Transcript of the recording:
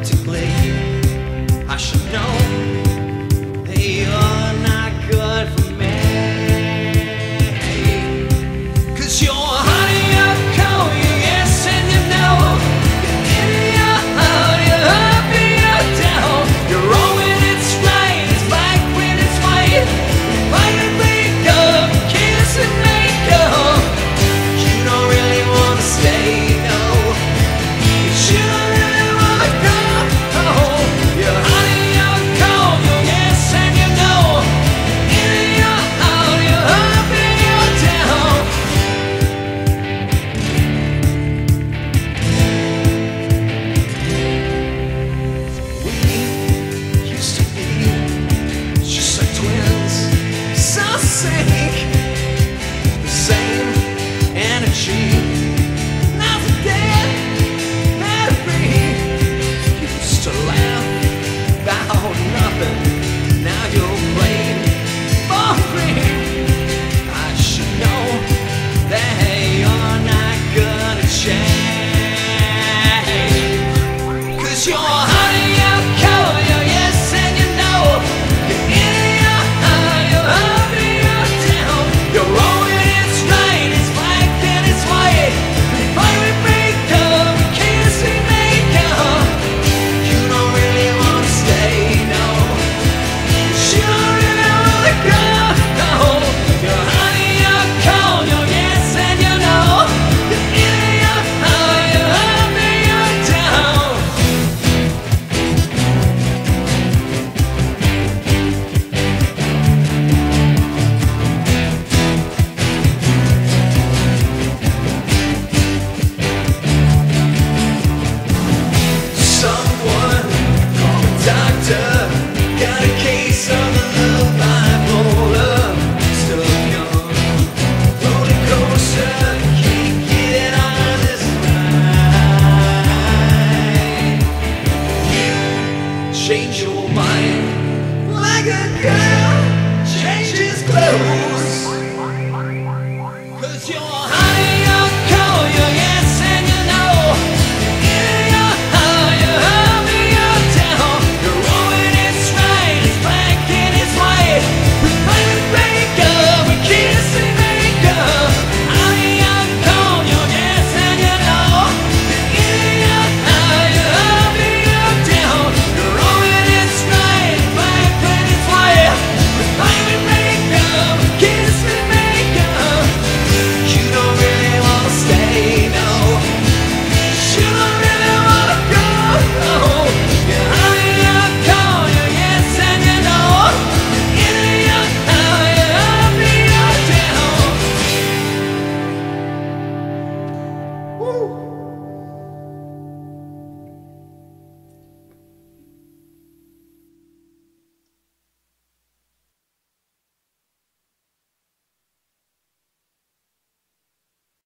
practically. I should know that you're not good for me. 'Cause you're hot and you're cold, you're yes and you know. You're in and you're out, you're up and you're down. You're wrong when it's right, it's black when it's white. Fight and break up, kiss and make up. You don't really wanna stay, no. You don't really wanna go. You're hot and you're cold, you're yes and you know. In and you're out, you're up and you're down. We used to be just like twins, so sick, the same energy. Now we're dead, Mary. Used to laugh about nothing, now you're playing for free. I should know that you're not gonna change. 'Cause you're hot and you're cold, you're yes and you know. You're in and you're out, you're up and you're down. You're wrong when it's right, it's black and it's white. We fight, we break up, we kiss, we make up. You don't really wanna stay, no. You don't really wanna go, no. You're hot and you're cold, you're yes and you know. You're in and you're out, you're up and you're down. Someone call a doctor. Got a case of the love bipolar. Still young, roller coaster. Can't get out of this ride. Change your mind like a girl changes clothes. 'Cause you're hot and you're cold, you're yes and you know. You're in and you're out, you're up and you're down. You're wrong when it's right, it's black and it's white. We fight, we break up, we kiss, we make up. Hot and you're cold, you're yes and you know. You're in and you're out, you're up and you're down. You're wrong when it's right, it's black when it's white. We fight, we break up, we kiss, we make up. You don't really wanna stay, no. You don't really wanna go, no. You're hot and you're cold, you're yes and you know. You're in and you're out, you're up and you're down. Woo.